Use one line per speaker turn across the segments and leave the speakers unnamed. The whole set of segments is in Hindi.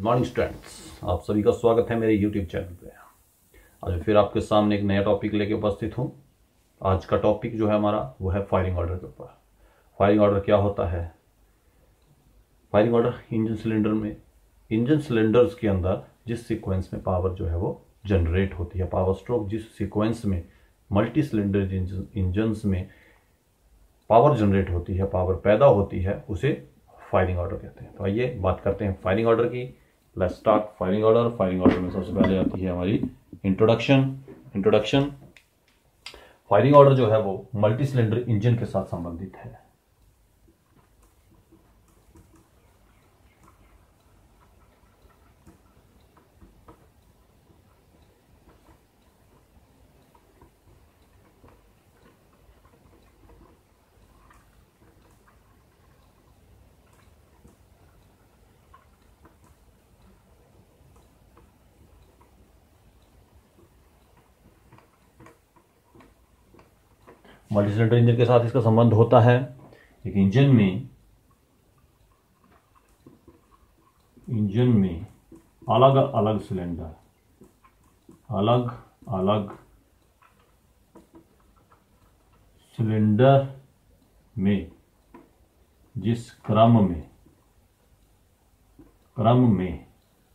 मॉर्निंग स्टूडेंट्स, आप सभी का स्वागत है मेरे यूट्यूब चैनल पे। आज फिर आपके सामने एक नया टॉपिक लेके उपस्थित हूँ। आज का टॉपिक जो है हमारा वो है फायरिंग ऑर्डर के ऊपर। फायरिंग ऑर्डर क्या होता है? फायरिंग ऑर्डर इंजन सिलेंडर्स के अंदर जिस सीक्वेंस में पावर जो है वो जनरेट होती है, पावर स्ट्रोक जिस सीक्वेंस में मल्टी सिलेंडर इंजन्स में पावर जनरेट होती है, पावर पैदा होती है, उसे फायरिंग ऑर्डर कहते हैं। तो आइए बात करते हैं फायरिंग ऑर्डर की। Let's start firing order. Firing order में सबसे पहले आती है हमारी इंट्रोडक्शन। फायरिंग ऑर्डर जो है वो मल्टी सिलेंडर इंजन के साथ संबंधित है। मल्टी सिलेंडर इंजन के साथ इसका संबंध होता है। एक इंजन में अलग अलग सिलेंडर में जिस क्रम में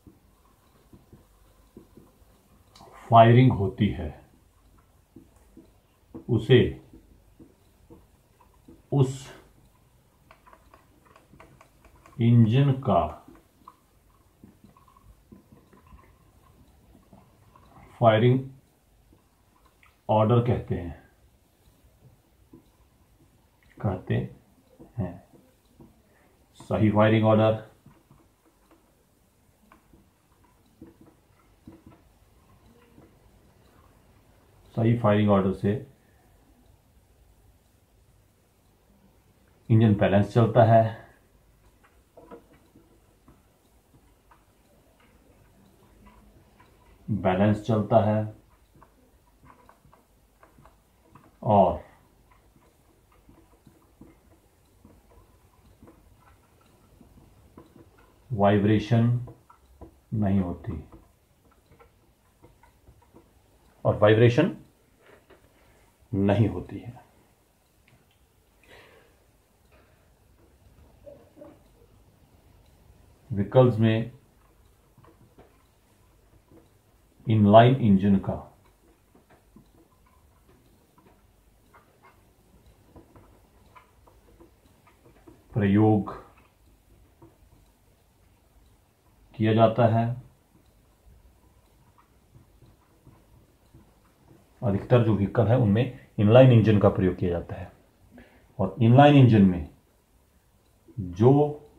फायरिंग होती है उसे उस इंजन का फायरिंग ऑर्डर कहते हैं। सही फायरिंग ऑर्डर, सही फायरिंग ऑर्डर से इंजन बैलेंस चलता है। और वाइब्रेशन नहीं होती है। व्हीकल्स में इनलाइन इंजन का प्रयोग किया जाता है। अधिकतर जो व्हीकल है उनमें इनलाइन इंजन का प्रयोग किया जाता है। और इनलाइन इंजन में जो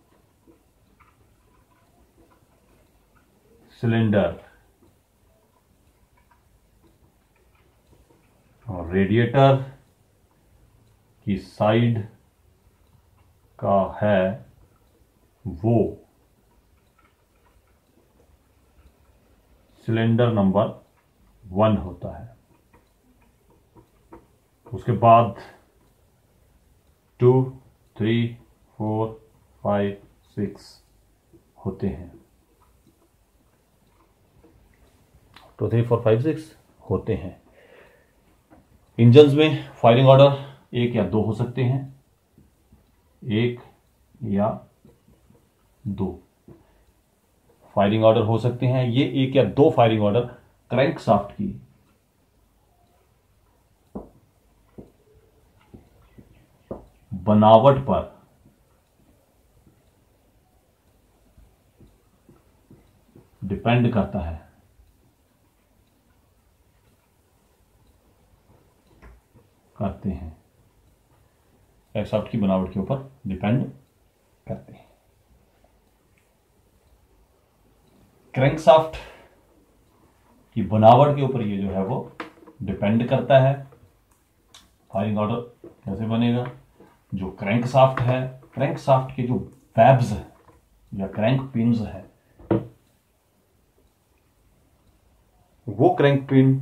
सिलेंडर और रेडिएटर की साइड का है वो सिलेंडर नंबर 1 होता है। उसके बाद 2, 3, 4, 5, 6 होते हैं। 2, 3, 4, 5, 6 होते हैं। इंजन्स में फायरिंग ऑर्डर 1 या 2 हो सकते हैं। 1 या 2 फायरिंग ऑर्डर हो सकते हैं। ये 1 या 2 फायरिंग ऑर्डर क्रैंकशाफ्ट की बनावट पर डिपेंड करता है। क्रैंकशाफ्ट की बनावट के ऊपर डिपेंड करते हैं। क्रैंकशाफ्ट की बनावट के ऊपर ये जो है वो डिपेंड करता है। फायरिंग ऑर्डर कैसे बनेगा? जो क्रैंकशाफ्ट है, क्रैंकशाफ्ट के जो वेब्स है या क्रैंक पिन्स है, वो क्रैंक पिन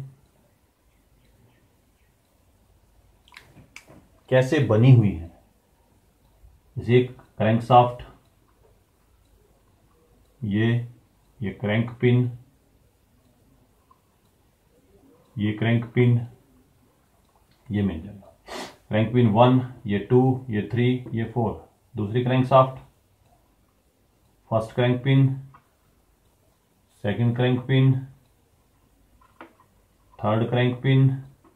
कैसे बनी हुई है? जैसे एक क्रैंकशाफ्ट ये ये क्रैंक पिन, ये क्रैंक पिन, ये मिल जाएगा। क्रैंक पिन 1, ये 2, ये 3, ये 4। दूसरी crankshaft, first crank pin, second crank pin, third crank pin,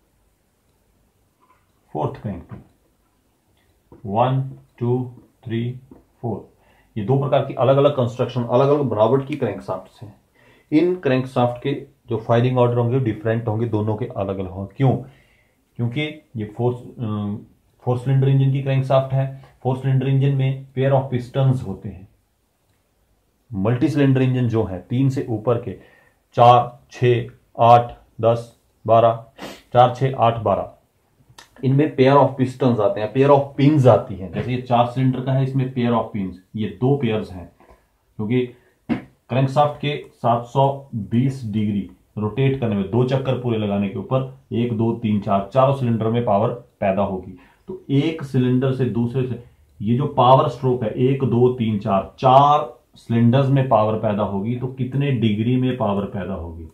fourth crank pin. 1, 2, 3, 4। ये दो प्रकार की अलग अलग कंस्ट्रक्शन, अलग अलग बनावट की क्रैंक शाफ्ट हैं। इन क्रैंक शाफ्ट के जो फायरिंग ऑर्डर होंगे डिफरेंट होंगे, दोनों के अलग अलग होंगे। क्यों? क्योंकि ये फोर सिलेंडर इंजन की क्रैंक शाफ्ट है। फोर सिलेंडर इंजन में पेयर ऑफ पिस्टन्स होते हैं। मल्टी सिलेंडर इंजन जो है 3 से ऊपर के 4, 6, 8, 10, 12, 4, 6, 8, 12, इनमें पेयर ऑफ पिस्टन्स आते हैं, पेयर ऑफ पिंस आती हैं। जैसे ये 4 सिलेंडर का है, इसमें पेयर ऑफ पिंस, ये 2 पेयर्स हैं, क्योंकि क्रैंकशाफ्ट के 720 डिग्री रोटेट करने में 2 चक्कर पूरे लगाने के ऊपर 1, 2, 3, 4 चारों सिलेंडर में पावर पैदा होगी। तो एक सिलेंडर से दूसरे से ये जो पावर स्ट्रोक है 1, 2, 3, 4 सिलेंडर्स में पावर पैदा होगी। तो कितने डिग्री में पावर पैदा होगी?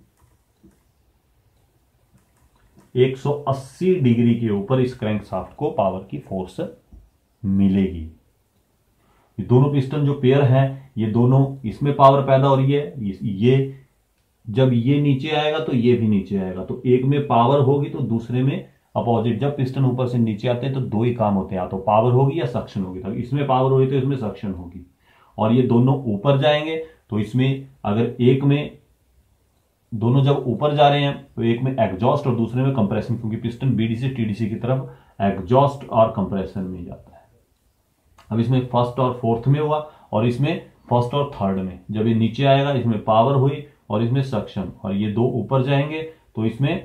180 डिग्री के ऊपर इस क्रैंकशाफ्ट को पावर की फोर्स मिलेगी। ये दोनों पिस्टन जो पेयर हैं, ये दोनों इसमें पावर पैदा हो रही है। ये जब ये नीचे आएगा तो ये भी नीचे आएगा, तो एक में पावर होगी तो दूसरे में अपोजिट। जब पिस्टन ऊपर से नीचे आते हैं तो 2 ही काम होते हैं, या तो पावर होगी या सक्शन होगी। तो इसमें पावर होगी तो इसमें सक्शन होगी। और ये दोनों ऊपर जाएंगे तो इसमें अगर एक में दोनों जब ऊपर जा रहे हैं तो एक में एग्जॉस्ट और दूसरे में कंप्रेशन, क्योंकि पिस्टन बीडीसी टीडीसी की तरफ एग्जॉस्ट और कंप्रेशन में जाता है। अब इसमें फर्स्ट और फोर्थ में हुआ, और इसमें फर्स्ट और थर्ड में। जब ये नीचे आएगा इसमें पावर हुई और इसमें सक्शन, और ये 2 ऊपर जाएंगे तो इसमें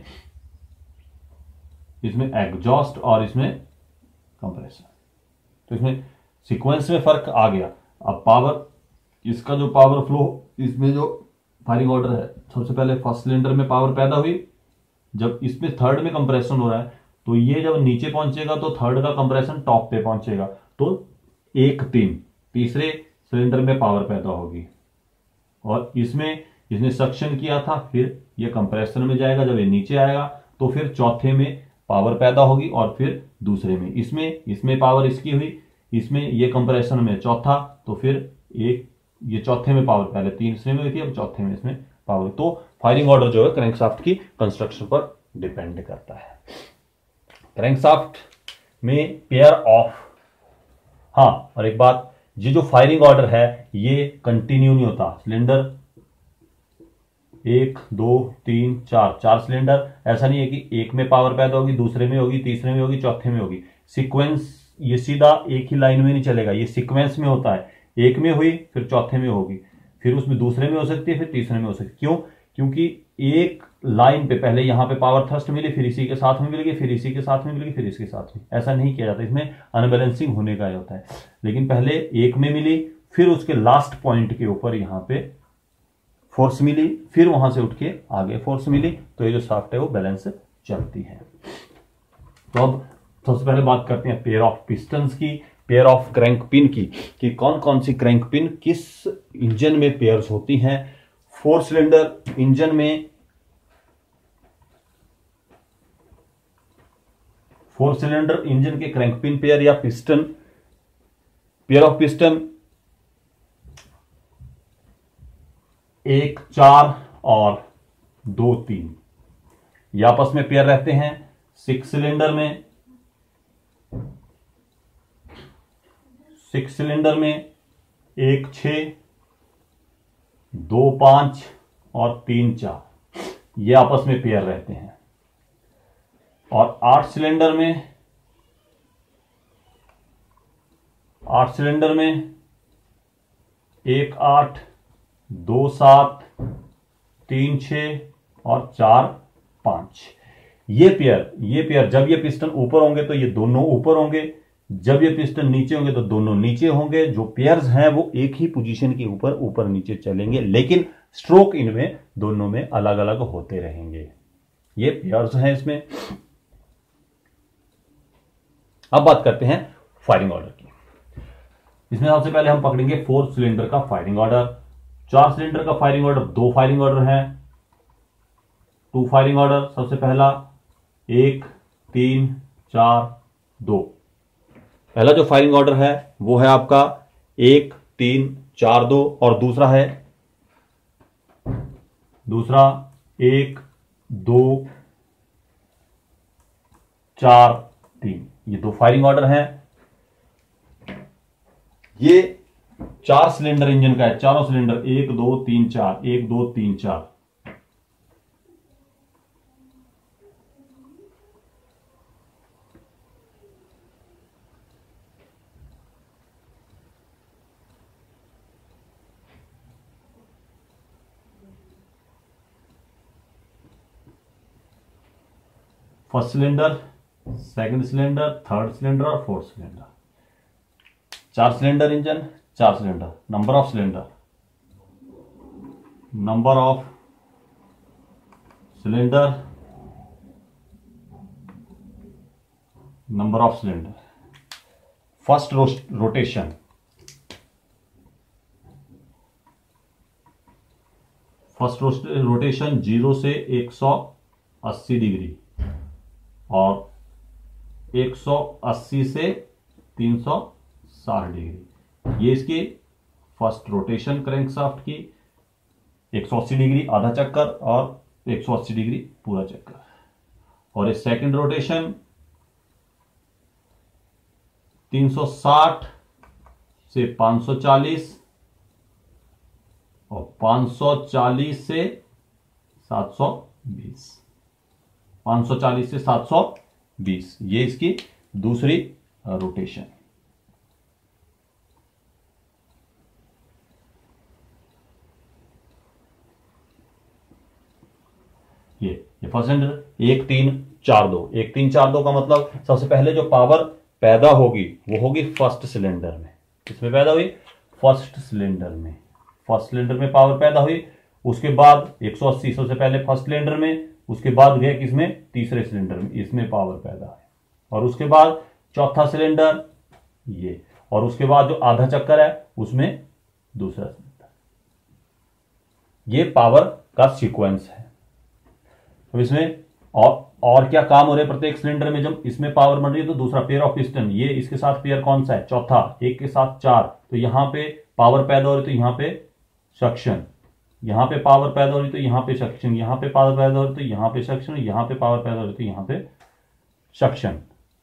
एग्जॉस्ट और इसमें कंप्रेशन। तो इसमें सीक्वेंस में फर्क आ गया। अब पावर, इसका जो पावर फ्लो, इसमें जो फायरिंग ऑर्डर है, सबसे पहले फर्स्ट सिलेंडर में पावर पैदा हुई। जब इसमें थर्ड में कंप्रेशन हो रहा है तो ये जब नीचे पहुंचेगा तो थर्ड का कंप्रेशन टॉप पे पहुंचेगा, तो 1, 3 तीसरे सिलेंडर में पावर पैदा होगी। और इसने सक्शन किया था, फिर ये कंप्रेसर में जाएगा। जब ये नीचे आएगा तो फिर चौथे में पावर पैदा होगी और फिर दूसरे में। इसमें पावर इसकी हुई, इसमें ये कंप्रेशन में चौथा, तो फिर ये चौथे में पावर, पहले तीसरे में हुई थी, अब चौथे में इसमें पावर। तो फायरिंग ऑर्डर जो है क्रैंकशाफ्ट की कंस्ट्रक्शन पर डिपेंड करता है। क्रैंकशाफ्ट में पेयर ऑफ, हाँ और एक बात, ये जो फायरिंग ऑर्डर है ये कंटिन्यू नहीं होता। सिलेंडर 1, 2, 3, 4 सिलेंडर, ऐसा नहीं है कि एक में पावर पैदा होगी, दूसरे में होगी, तीसरे में होगी, चौथे में होगी। सीक्वेंस ये सीधा एक ही लाइन में नहीं चलेगा, ये सीक्वेंस में होता है। एक में हुई, फिर चौथे में होगी, फिर उसमें दूसरे में हो सकती है, फिर तीसरे में हो सकती है। क्यों? क्योंकि एक लाइन पे पहले यहां पे पावर थ्रस्ट मिली, फिर इसी के साथ में मिलेगी, फिर इसी के साथ में मिलेगी, फिर इसके साथ में। ऐसा नहीं किया जाता, इसमें अनबैलेंसिंग होने का होता है। लेकिन पहले एक में मिली, फिर उसके लास्ट पॉइंट के ऊपर यहां पे फोर्स मिली, फिर वहां से उठ के आगे फोर्स मिली, तो ये जो शाफ्ट है वो बैलेंस चलती है। तो अब सबसे पहले बात करते हैं पेयर ऑफ पिस्टन्स की, पेयर ऑफ क्रैंक पिन की, कि कौन कौन सी क्रैंक पिन किस इंजन में पेयर्स होती हैं। 4 सिलेंडर इंजन में 4 सिलेंडर इंजन के क्रैंक पिन पेयर या पिस्टन, पेयर ऑफ पिस्टन 1, 4 और 2, 3 ये आपस में पेयर रहते हैं। 6 सिलेंडर में 1, 6, 2, 5 और 3, 4 ये आपस में पेयर रहते हैं। और 8 सिलेंडर में 1, 8, 2, 7, 3, 6 और 4, 5 ये पेयर जब ये पिस्टन ऊपर होंगे तो ये दोनों ऊपर होंगे, जब ये पिस्टन नीचे होंगे तो दोनों नीचे होंगे। जो पेयर्स हैं वो एक ही पोजीशन के ऊपर नीचे चलेंगे, लेकिन स्ट्रोक इनमें दोनों में अलग अलग होते रहेंगे। ये पेयर्स हैं इसमें। अब बात करते हैं फायरिंग ऑर्डर की। इसमें सबसे पहले हम पकड़ेंगे 4 सिलेंडर का फायरिंग ऑर्डर। 4 सिलेंडर का फायरिंग ऑर्डर, 2 फायरिंग ऑर्डर है, 2 फायरिंग ऑर्डर। सबसे पहला 1 3 4 2। पहला जो फायरिंग ऑर्डर है वो है आपका 1 3 4 2, और दूसरा 1 2 4 3। ये 2 फायरिंग ऑर्डर हैं। ये 4 सिलेंडर इंजन का है, चारों cylinder 1 2 3 4, 1 2 3 4। First cylinder, second cylinder, third cylinder और fourth cylinder. 4 cylinder engine, 4 cylinder. Number of cylinder, number of cylinder, number of cylinder. First rotation, first rotation 0 से 180 डिग्री और 180 से 360 डिग्री। ये इसकी फर्स्ट रोटेशन क्रैंकशाफ्ट की, 180 डिग्री आधा चक्कर और 180 डिग्री पूरा चक्कर। और इस सेकंड रोटेशन 360 से 540 और 540 से 720, 540 से 720। ये इसकी दूसरी रोटेशन। ये फर्स्ट सिलेंडर 1 3 4 2। 1 3 4 2 का मतलब सबसे पहले जो पावर पैदा होगी वो होगी फर्स्ट सिलेंडर में। किसमें पैदा हुई? फर्स्ट सिलेंडर में। फर्स्ट सिलेंडर में पावर पैदा हुई, उसके बाद 180 सबसे पहले फर्स्ट सिलेंडर में, उसके बाद गए किसमें? तीसरे सिलेंडर में, इसमें पावर पैदा है। और उसके बाद चौथा सिलेंडर ये, और उसके बाद जो आधा चक्कर है उसमें दूसरा सिलेंडर। ये पावर का सीक्वेंस है। तो इसमें और क्या काम हो रहे हैं प्रत्येक सिलेंडर में? जब इसमें पावर बन रही है तो दूसरा पेयर ऑफ पिस्टन, ये इसके साथ पेयर कौन सा है? चौथा, 1 के साथ 4। तो यहां पे पावर पैदा हो रही तो यहां पे सक्शन, यहां पे पावर पैदा हो रही तो यहां पे सक्शन, यहां पे पावर पैदा हो रही तो यहां पे सक्शन, यहां पे पावर पैदा हो रही तो यहां पे suction.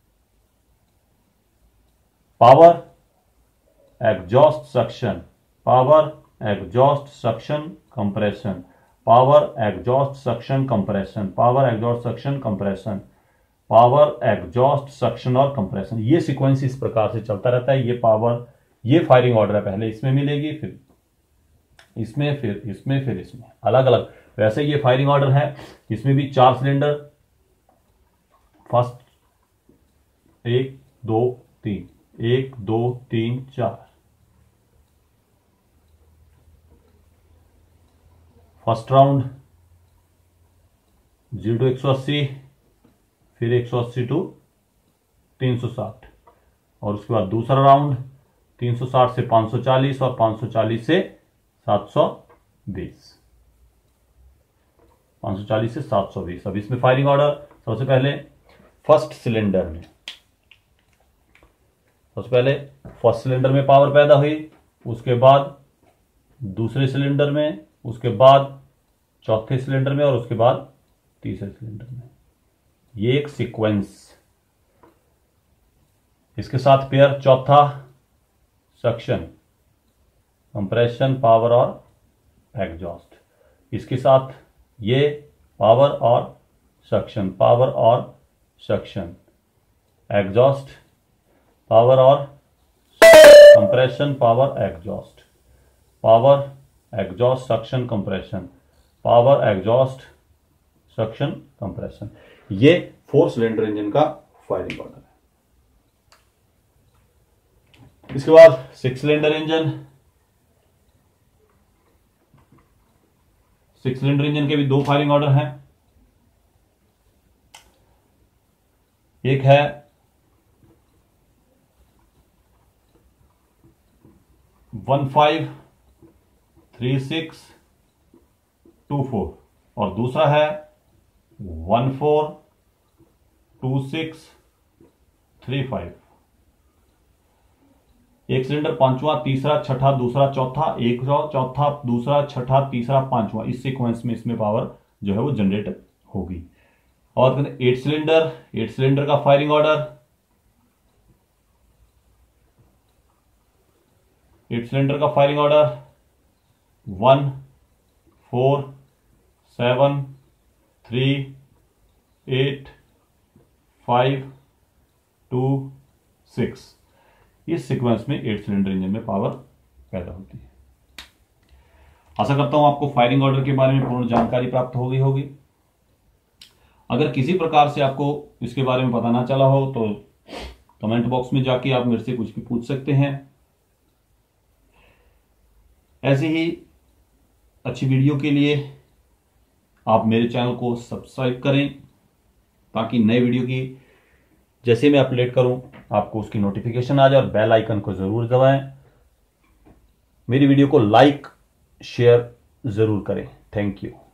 Power exhaust suction, power exhaust suction compression, power exhaust suction compression, power exhaust suction compression, power exhaust suction और कंप्रेशन। ये सीक्वेंस इस प्रकार से चलता रहता है। ये पावर, ये फायरिंग ऑर्डर है, पहले इसमें मिलेगी, फिर इसमें, फिर इसमें, फिर इसमें, अलग अलग। वैसे ये फायरिंग ऑर्डर है, इसमें भी 4 cylinder, first 1 2 3, 1 2 3 4। First round 0 to 180, फिर 180 to 360, और उसके बाद दूसरा राउंड 360 से 540 और 540 से 720, 540 से 720। अब इसमें फायरिंग ऑर्डर, सबसे पहले फर्स्ट सिलेंडर में, सबसे पहले फर्स्ट सिलेंडर में पावर पैदा हुई, उसके बाद दूसरे सिलेंडर में, उसके बाद चौथे सिलेंडर में, और उसके बाद तीसरे सिलेंडर में। ये एक सीक्वेंस। इसके साथ पेयर चौथा सक्शन, कंप्रेशन, पावर और एग्जॉस्ट। इसके साथ ये पावर और सक्शन, पावर और सक्शन, एग्जॉस्ट, पावर और compression, power exhaust, power exhaust suction compression, power exhaust suction compression. ये 4 सिलेंडर इंजन का फायरिंग ऑर्डर है। इसके बाद 6 सिलेंडर इंजन। 6 सिलेंडर इंजन के भी 2 फायरिंग ऑर्डर हैं। एक है 1539 3624 और दूसरा है 142635। एक सिलेंडर पांचवा, तीसरा, छठा, दूसरा, चौथा, एक चौथा, दूसरा, छठा, तीसरा, पांचवा, इस सीक्वेंस में इसमें पावर जो है वो जनरेट होगी। और 8 सिलेंडर का फायरिंग ऑर्डर, 8 सिलेंडर का फायरिंग ऑर्डर 1 4 7 3 8 5 2 6। इस सीक्वेंस में 8 सिलेंडर इंजन में पावर पैदा होती है। आशा करता हूं आपको फायरिंग ऑर्डर के बारे में पूर्ण जानकारी प्राप्त हो गई होगी। अगर किसी प्रकार से आपको इसके बारे में पता ना चला हो तो कमेंट बॉक्स में जाके आप मेरे से कुछ भी पूछ सकते हैं। ऐसे ही अच्छी वीडियो के लिए आप मेरे चैनल को सब्सक्राइब करें ताकि नए वीडियो की जैसे मैं अपलोड करूं आपको उसकी नोटिफिकेशन आ जाए, और बेल आइकन को जरूर दबाएं। मेरी वीडियो को लाइक शेयर जरूर करें। Thank you.